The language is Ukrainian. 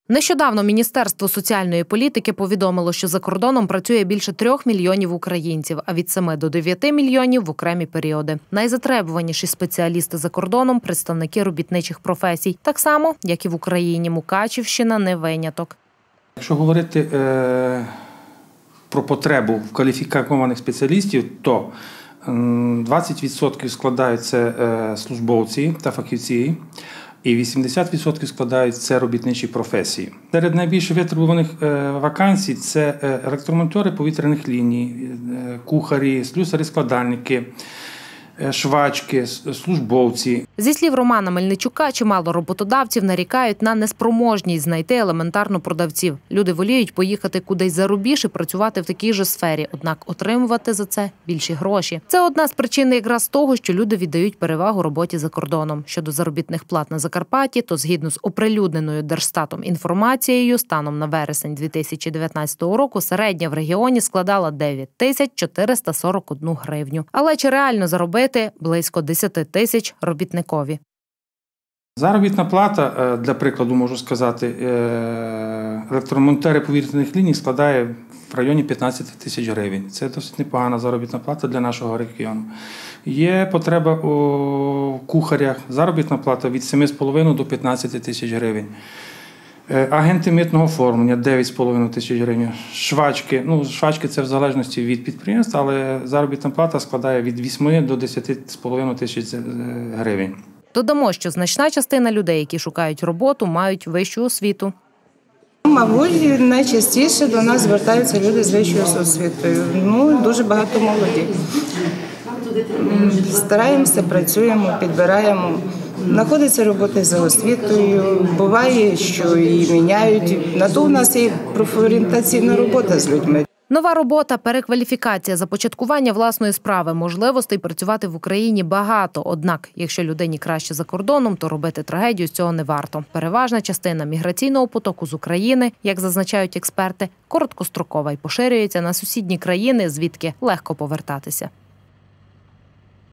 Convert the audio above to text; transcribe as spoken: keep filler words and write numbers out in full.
Нещодавно Міністерство соціальної політики повідомило, що за кордоном працює більше трьох мільйонів українців, а від семи до дев'яти мільйонів в окремі періоди. Найзатребуваніші спеціалісти за кордоном – представники робітничих професій. Так само, як і в Україні, Мукачівщина не виняток. Якщо говорити е, про потребу в кваліфікованих спеціалістів, то двадцять відсотків складають це е, службовці та фахівці, і вісімдесят відсотків складають це робітничі професії. Серед найбільш витребуваних вакансій – це електромонтери повітряних ліній, кухарі, слюсарі-складальники, швачки, службовці. Зі слів Романа Мельничука, чимало роботодавців нарікають на неспроможність знайти елементарно продавців. Люди воліють поїхати кудись за рубіж і працювати в такій же сфері, однак отримувати за це більші гроші. Це одна з причин якраз того, що люди віддають перевагу роботі за кордоном. Щодо заробітних плат на Закарпатті, то згідно з оприлюдненою Держстатом інформацією, станом на вересень дві тисячі дев'ятнадцятого року середня в регіоні складала дев'ять тисяч чотириста сорок одну гривню. Але чи реально заробити близько десять тисяч робітникові? Заробітна плата, для прикладу можу сказати, електромонтери повітряних ліній складає в районі п'ятнадцять тисяч гривень. Це досить непогана заробітна плата для нашого регіону. Є потреба у кухарях, заробітна плата від семи з половиною до п'ятнадцяти тисяч гривень. Агенти митного оформлення – дев'ять з половиною тисяч гривень. Швачки, ну швачки це в залежності від підприємства, але заробітна плата складає від восьми до десяти з половиною тисяч гривень. Додамо, що значна частина людей, які шукають роботу, мають вищу освіту. Мабуть, найчастіше до нас звертаються люди з вищою освітою. Ну, дуже багато молоді. Стараємося, працюємо, підбираємо. Знаходиться робота за освітою, буває, що і міняють. На то у нас є профорієнтаційна робота з людьми. Нова робота, перекваліфікація, започаткування власної справи, можливостей працювати в Україні багато. Однак, якщо людині краще за кордоном, то робити трагедію з цього не варто. Переважна частина міграційного потоку з України, як зазначають експерти, короткострокова і поширюється на сусідні країни, звідки легко повертатися.